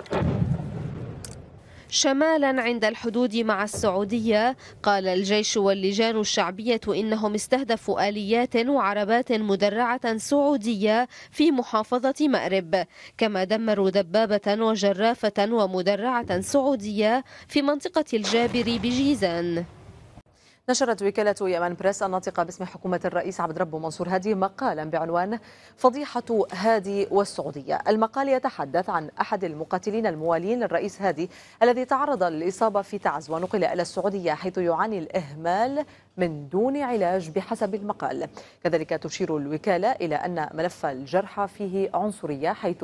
شمالا عند الحدود مع السعودية قال الجيش واللجان الشعبية إنهم استهدفوا آليات وعربات مدرعة سعودية في محافظة مأرب، كما دمروا دبابة وجرافة ومدرعة سعودية في منطقة الجابر بجيزان. نشرت وكالة يمن بريس الناطقة باسم حكومة الرئيس عبد ربه منصور هادي مقالا بعنوان فضيحة هادي والسعودية. المقال يتحدث عن أحد المقاتلين الموالين للرئيس هادي الذي تعرض للإصابة في تعز ونقل إلى السعودية، حيث يعاني الإهمال من دون علاج بحسب المقال. كذلك تشير الوكالة إلى أن ملف الجرحى فيه عنصرية، حيث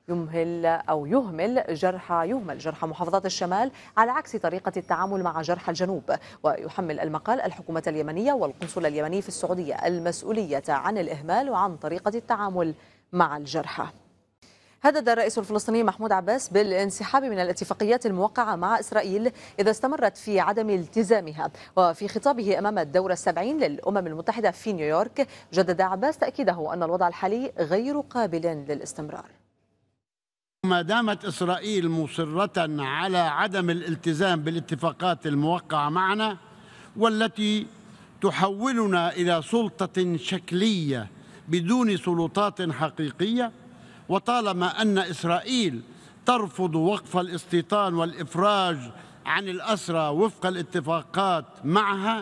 يهمل جرحى محافظات الشمال على عكس طريقة التعامل مع جرحى الجنوب. ويحمل المقال الحكومة اليمنية والقنصل اليمني في السعودية المسؤولية عن الإهمال وعن طريقة التعامل مع الجرحى. هدد الرئيس الفلسطيني محمود عباس بالانسحاب من الاتفاقيات الموقعة مع إسرائيل إذا استمرت في عدم التزامها. وفي خطابه أمام الدورة 70 للأمم المتحدة في نيويورك، جدد عباس تأكيده أن الوضع الحالي غير قابل للاستمرار. ما دامت إسرائيل مصرة على عدم الالتزام بالاتفاقات الموقعة معنا، والتي تحولنا إلى سلطة شكلية بدون سلطات حقيقية، وطالما أن إسرائيل ترفض وقف الاستيطان والإفراج عن الأسرى وفق الاتفاقات معها،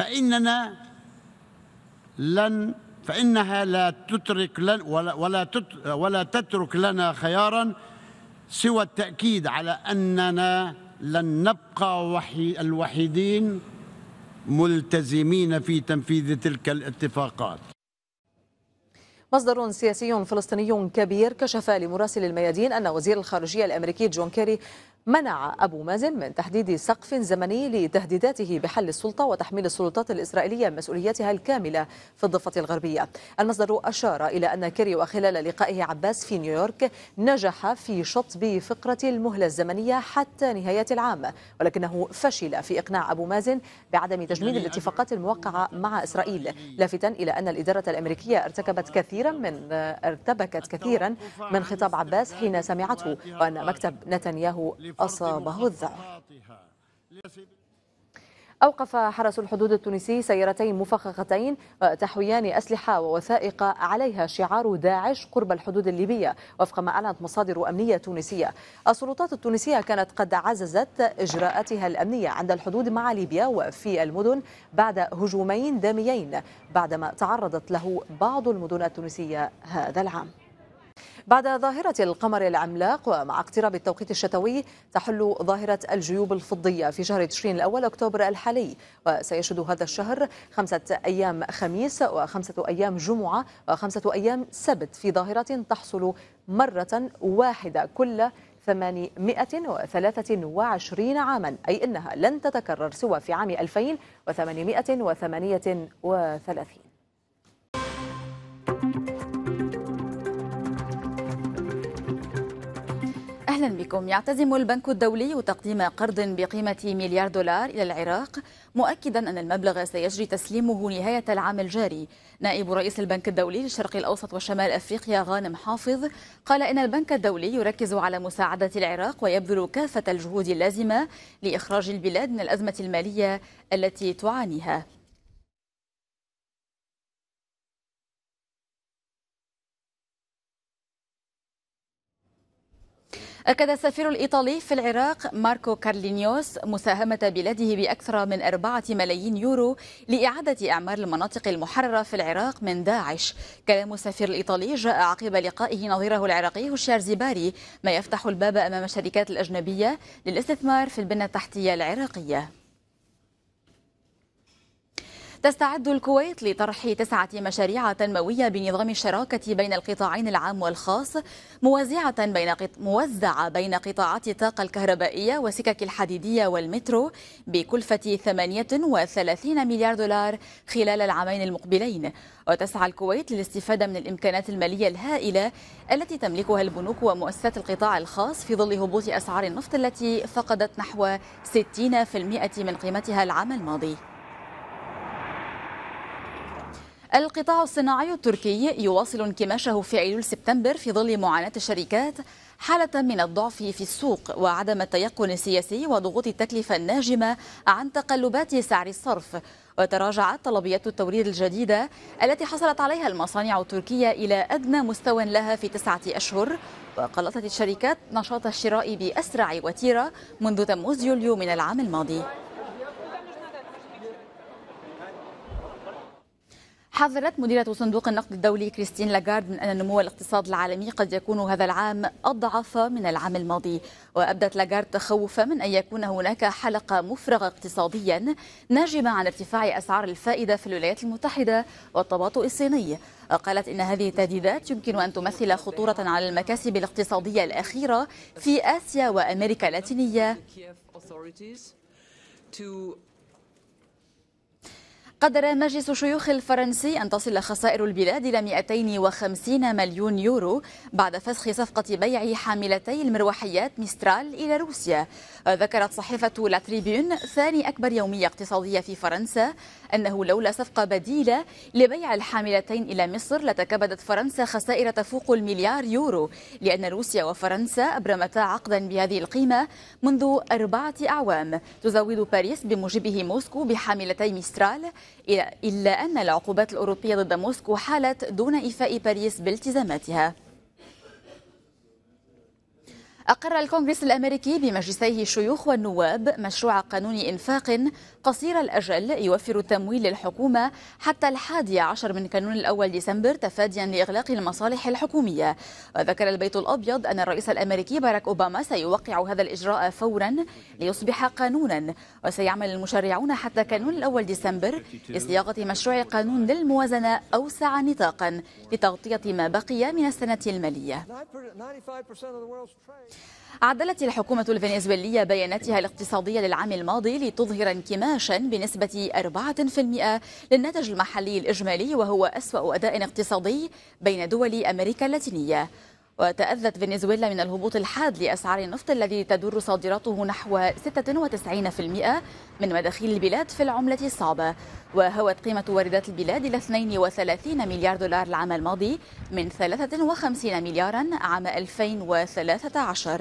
فإنها لا تترك ولا تترك لنا خيارا سوى التأكيد على أننا لن نبقى الوحيدين ملتزمين في تنفيذ تلك الاتفاقات. مصدر سياسي فلسطيني كبير كشف لمراسل الميادين أن وزير الخارجية الأمريكي جون كيري منع أبو مازن من تحديد سقف زمني لتهديداته بحل السلطة وتحميل السلطات الإسرائيلية مسؤوليتها الكاملة في الضفة الغربية. المصدر أشار إلى أن كيري وخلال لقائه عباس في نيويورك نجح في شطب فقرة المهلة الزمنية حتى نهاية العام، ولكنه فشل في إقناع أبو مازن بعدم تجميد الاتفاقات الموقعة مع إسرائيل، لافتا إلى أن الإدارة الأمريكية ارتكبت كثيرا من خطاب عباس حين سمعته، وأن مكتب نتنياهو أصابه الذعر. أوقف حرس الحدود التونسي سيارتين مفخختين تحويان أسلحة ووثائق عليها شعار داعش قرب الحدود الليبية، وفق ما أعلنت مصادر أمنية تونسية. السلطات التونسية كانت قد عززت إجراءاتها الأمنية عند الحدود مع ليبيا وفي المدن بعد هجومين داميين بعدما تعرضت له بعض المدن التونسية هذا العام. بعد ظاهرة القمر العملاق ومع اقتراب التوقيت الشتوي تحل ظاهرة الجيوب الفضية في شهر تشرين الأول أكتوبر الحالي، وسيشهد هذا الشهر 5 أيام خميس و5 أيام جمعة و5 أيام سبت في ظاهرة تحصل مرة واحدة كل 823 عاما، أي أنها لن تتكرر سوى في عام 2838. أهلا بكم. يعتزم البنك الدولي تقديم قرض بقيمة $1 مليار إلى العراق، مؤكدا أن المبلغ سيجري تسليمه نهاية العام الجاري. نائب رئيس البنك الدولي للشرق الأوسط وشمال أفريقيا غانم حافظ قال إن البنك الدولي يركز على مساعدة العراق ويبذل كافة الجهود اللازمة لإخراج البلاد من الأزمة المالية التي تعانيها. أكد السفير الإيطالي في العراق ماركو كارلينيوس مساهمة بلاده بأكثر من 4 ملايين يورو لإعادة إعمار المناطق المحررة في العراق من داعش. كلام السفير الإيطالي جاء عقب لقائه نظيره العراقي هشام زباري، ما يفتح الباب أمام الشركات الأجنبية للاستثمار في البنية التحتية العراقية. تستعد الكويت لطرح 9 مشاريع تنموية بنظام الشراكة بين القطاعين العام والخاص موزعة بين قطاعات الطاقة الكهربائية والسكك الحديدية والمترو بكلفة 38 مليار دولار خلال العامين المقبلين. وتسعى الكويت للاستفادة من الإمكانات المالية الهائلة التي تملكها البنوك ومؤسسات القطاع الخاص في ظل هبوط أسعار النفط التي فقدت نحو 60% من قيمتها العام الماضي. القطاع الصناعي التركي يواصل انكماشه في أيلول سبتمبر في ظل معاناة الشركات حالة من الضعف في السوق وعدم التيقن السياسي وضغوط التكلفة الناجمة عن تقلبات سعر الصرف. وتراجعت طلبيات التوريد الجديدة التي حصلت عليها المصانع التركية إلى أدنى مستوى لها في 9 أشهر، وقلصت الشركات نشاط الشراء بأسرع وتيرة منذ تموز يوليو من العام الماضي. حذرت مديرة صندوق النقد الدولي كريستين لاغارد من أن نمو الاقتصاد العالمي قد يكون هذا العام أضعف من العام الماضي، وأبدت لاغارد تخوفا من أن يكون هناك حلقة مفرغة اقتصاديا ناجمة عن ارتفاع أسعار الفائدة في الولايات المتحدة والتباطؤ الصيني. قالت إن هذه التهديدات يمكن أن تمثل خطورة على المكاسب الاقتصادية الأخيرة في آسيا وأمريكا اللاتينية. قدر مجلس الشيوخ الفرنسي أن تصل خسائر البلاد إلى 250 مليون يورو بعد فسخ صفقة بيع حاملتي المروحيات ميسترال إلى روسيا. ذكرت صحيفة لا تريبيون ثاني أكبر يومية اقتصادية في فرنسا أنه لولا صفقة بديلة لبيع الحاملتين إلى مصر لتكبدت فرنسا خسائر تفوق $1 مليار، لأن روسيا وفرنسا أبرمتا عقدا بهذه القيمة منذ 4 أعوام تزود باريس بموجبه موسكو بحاملتي ميسترال، إلا أن العقوبات الأوروبية ضد موسكو حالت دون إيفاء باريس بالتزاماتها. أقر الكونغرس الأمريكي بمجلسيه الشيوخ والنواب مشروع قانون إنفاق قصير الأجل يوفر التمويل للحكومة حتى 11 من كانون الأول ديسمبر تفاديا لإغلاق المصالح الحكومية. وذكر البيت الأبيض أن الرئيس الأمريكي باراك أوباما سيوقع هذا الإجراء فورا ليصبح قانونا، وسيعمل المشرعون حتى كانون الأول ديسمبر لصياغة مشروع قانون للموازنة أوسع نطاقا لتغطية ما بقي من السنة المالية. عدلت الحكومة الفنزويلية بياناتها الاقتصادية للعام الماضي لتظهر انكماشا بنسبة 4% للناتج المحلي الإجمالي، وهو أسوأ أداء اقتصادي بين دول أمريكا اللاتينية. وتأذت فنزويلا من الهبوط الحاد لأسعار النفط الذي تدر صادراته نحو 96% من مداخيل البلاد في العملة الصعبة، وهوت قيمة واردات البلاد إلى 32 مليار دولار العام الماضي من 53 مليارا عام 2013.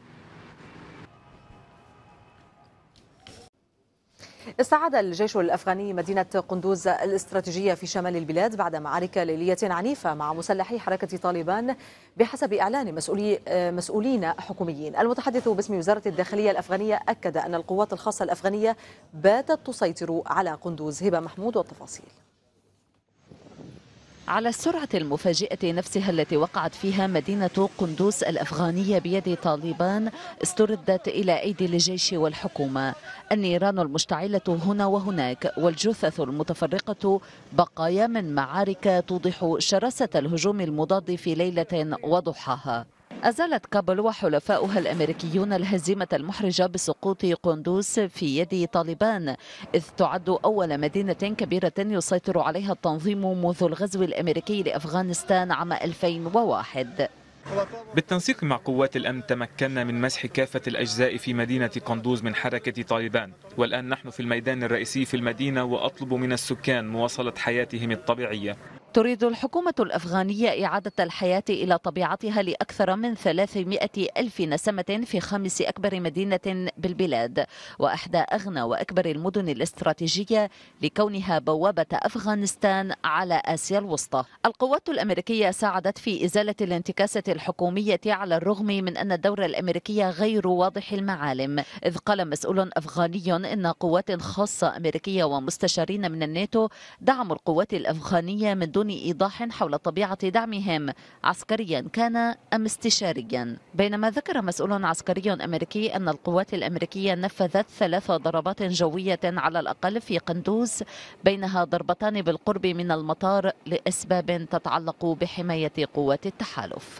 استعاد الجيش الأفغاني مدينة قندوز الاستراتيجية في شمال البلاد بعد معارك ليلية عنيفة مع مسلحي حركة طالبان بحسب إعلان مسؤولين حكوميين. المتحدث باسم وزارة الداخلية الأفغانية أكد أن القوات الخاصة الأفغانية باتت تسيطر على قندوز. هبة محمود والتفاصيل. على السرعة المفاجئة نفسها التي وقعت فيها مدينة قندوز الأفغانية بيد طالبان استردت إلى أيدي الجيش والحكومة. النيران المشتعلة هنا وهناك والجثث المتفرقة بقايا من معارك توضح شراسة الهجوم المضاد في ليلة وضحاها. أزالت كابول وحلفاؤها الأمريكيون الهزيمة المحرجة بسقوط قندوز في يد طالبان، إذ تعد أول مدينة كبيرة يسيطر عليها التنظيم منذ الغزو الأمريكي لأفغانستان عام 2001. بالتنسيق مع قوات الأمن تمكنا من مسح كافة الأجزاء في مدينة قندوز من حركة طالبان، والآن نحن في الميدان الرئيسي في المدينة وأطلب من السكان مواصلة حياتهم الطبيعية. تريد الحكومة الأفغانية إعادة الحياة إلى طبيعتها لأكثر من 300 ألف نسمة في 5 أكبر مدينة بالبلاد، وإحدى أغنى وأكبر المدن الاستراتيجية لكونها بوابة أفغانستان على آسيا الوسطى. القوات الأمريكية ساعدت في إزالة الانتكاسة الحكومية على الرغم من أن الدور الأمريكي غير واضح المعالم، إذ قال مسؤول أفغاني إن قوات خاصة أمريكية ومستشارين من الناتو دعموا القوات الأفغانية من دون إيضاح حول طبيعة دعمهم عسكريا كان أم استشاريا. بينما ذكر مسؤول عسكري أمريكي أن القوات الأمريكية نفذت 3 ضربات جوية على الأقل في قندوز، بينها ضربتان بالقرب من المطار لأسباب تتعلق بحماية قوات التحالف.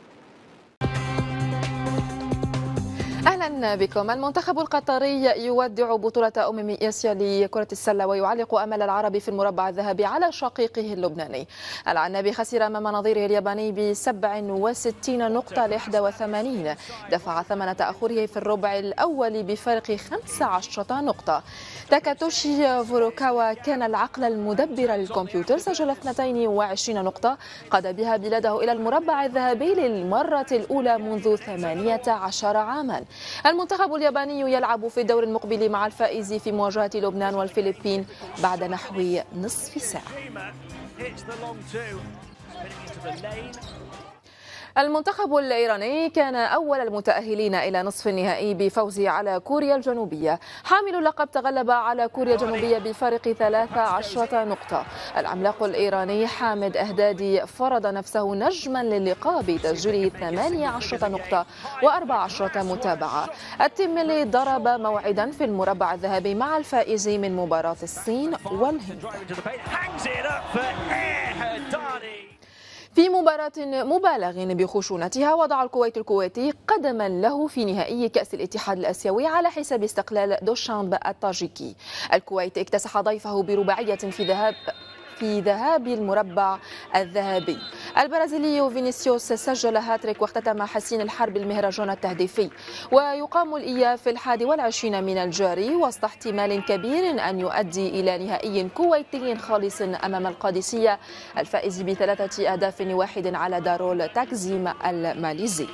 أهلا بكم. المنتخب القطري يودع بطولة آسيا لكرة السلة ويعلق أمل العرب في المربع الذهبي على شقيقه اللبناني. العنابي خسر أمام نظيره الياباني ب67 نقطة ل81، دفع ثمن تأخره في الربع الأول بفارق 15 نقطة. تاكاتوشي فوروكاوا كان العقل المدبر للكمبيوتر، سجل 22 نقطة قاد بها بلاده إلى المربع الذهبي للمرة الأولى منذ 18 عاما. المنتخب الياباني يلعب في الدور المقبل مع الفائز في مواجهة لبنان والفلبين بعد نحو نصف ساعة. المنتخب الإيراني كان أول المتأهلين إلى نصف النهائي بفوزه على كوريا الجنوبية. حامل اللقب تغلب على كوريا الجنوبية بفارق 13 نقطة. العملاق الإيراني حامد أهدادي فرض نفسه نجما للقاء بتسجيله 18 نقطة و14 متابعة. التيميلي ضرب موعدا في المربع الذهبي مع الفائز من مباراة الصين والهند. في مباراة مبالغ بخشونتها وضع الكويت الكويتي قدما له في نهائي كأس الاتحاد الآسيوي على حساب استقلال دوشامب الطاجيكي. الكويت اكتسح ضيفه برباعية في ذهاب المربع الذهبي. البرازيلي فينيسيوس سجل هاتريك واختتم حسين الحرب المهرجان التهديفي. ويقام الإياب في 21 من الجاري وسط احتمال كبير أن يؤدي إلى نهائي كويتي خالص أمام القادسية الفائز ب3 أهداف-1 على دارول تكزيم الماليزي.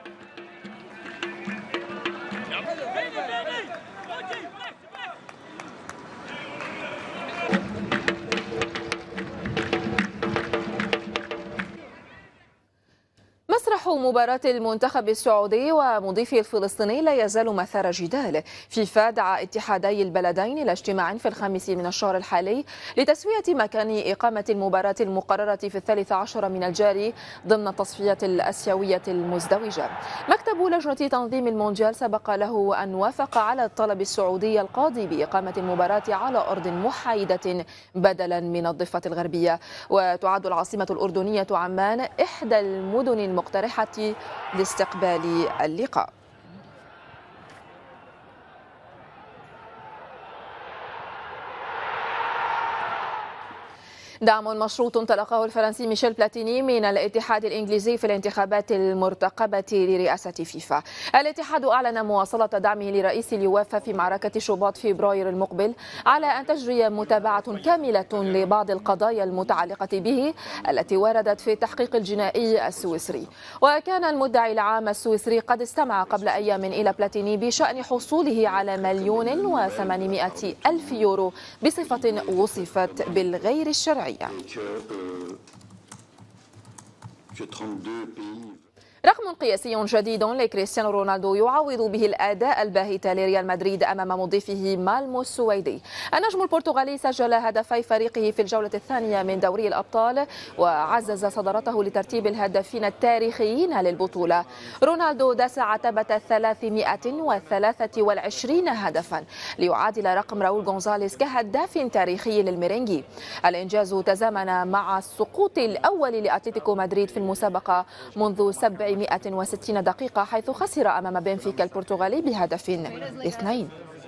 مسرح مباراة المنتخب السعودي ومضيفه الفلسطيني لا يزال مثار جدال. فيفا دعا اتحادي البلدين إلى اجتماع في 5 من الشهر الحالي لتسوية مكان إقامة المباراة المقررة في 13 من الجاري ضمن التصفية الآسيوية المزدوجة. مكتب لجنة تنظيم المونديال سبق له أن وافق على الطلب السعودي القاضي بإقامة المباراة على أرض محايدة بدلا من الضفة الغربية. وتعد العاصمة الأردنية عمان إحدى المدن المقترحة لاستقبال اللقاء. دعم مشروط تلقاه الفرنسي ميشيل بلاتيني من الاتحاد الإنجليزي في الانتخابات المرتقبة لرئاسة فيفا. الاتحاد أعلن مواصلة دعمه لرئيس اليوافا في معركة شباط فبراير المقبل على أن تجري متابعة كاملة لبعض القضايا المتعلقة به التي وردت في التحقيق الجنائي السويسري. وكان المدعي العام السويسري قد استمع قبل أيام إلى بلاتيني بشأن حصوله على 1,800,000 يورو بصفة وصفت بالغير الشرعية. رقم قياسي جديد لكريستيانو رونالدو يعوض به الأداء الباهت لريال مدريد أمام مضيفه مالمو السويدي. النجم البرتغالي سجل هدفي فريقه في الجولة الثانية من دوري الأبطال وعزز صدارته لترتيب الهدافين التاريخيين للبطولة. رونالدو داس عتبة 323 هدفا ليعادل رقم راؤول غونزاليز كهداف تاريخي للميرينجي. الإنجاز تزامن مع السقوط الأول لأتلتيكو مدريد في المسابقة منذ 760 دقيقة حيث خسر أمام بنفيكا البرتغالي ب2-2.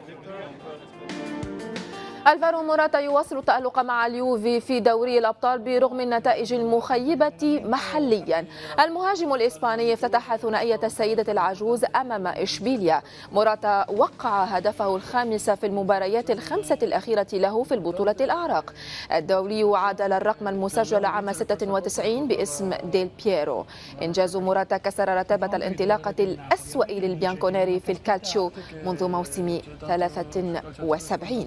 ألفارو موراتا يواصل التألق مع اليوفي في دوري الأبطال برغم النتائج المخيبة محليا. المهاجم الإسباني افتتح ثنائية السيدة العجوز أمام إشبيليا. موراتا وقع هدفه الخامس في المباريات الخمسة الأخيرة له في البطولة الأعراق. الدولي عادل الرقم المسجل عام 96 باسم ديل بييرو. إنجاز موراتا كسر رتبة الانطلاقة الأسوأ للبيانكونيري في الكالتشيو منذ موسم 73.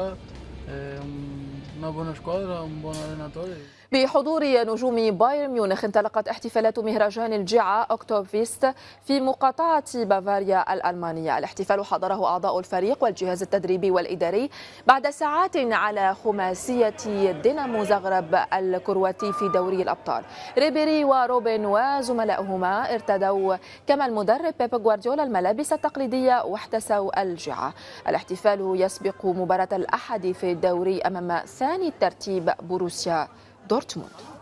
بحضور نجوم بايرن ميونخ انطلقت احتفالات مهرجان الجعة أوكتوبفيست في مقاطعة بافاريا الألمانية. الاحتفال حضره أعضاء الفريق والجهاز التدريبي والإداري بعد ساعات على خماسية دينامو زغرب الكرواتي في دوري الأبطال. ريبيري وروبن وزملائهما ارتدوا كما المدرب بيب غوارديولا الملابس التقليدية واحتسوا الجعة. الاحتفال يسبق مباراة الأحد في الدوري أمام ثاني الترتيب بوروسيا دورتموند.